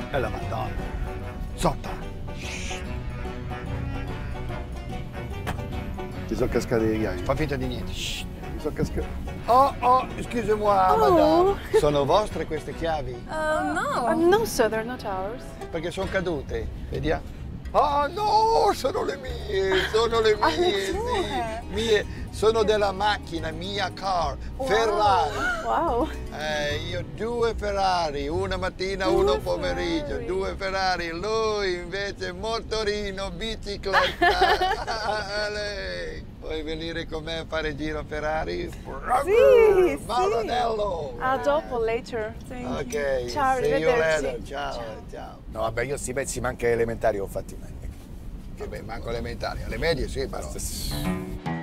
E la Madonna. Sotto. Ti sono cascate le chiavi. Fa finta di niente. Shh. Ti sono cascate. Oh, excusez-moi, madame. Sono vostre queste chiavi? No. No, sir, there are not ours. Perché sono cadute. Vediamo. Ah no, sono le mie, sì, mie, sono della macchina, mia car, Ferrari. Wow. Io 2 Ferrari, una mattina, uno pomeriggio, 2 Ferrari, lui invece motorino, bicicletta. Lei. Vuoi venire con me a fare giro Ferrari? Sì, Maranello. A dopo, later. Thank you. Ok, Ciao, see you arrivederci. later, ciao, ciao. No, vabbè, io sti pezzi manca elementari ho fatti mai. Vabbè, manco elementari, alle medie sì, però.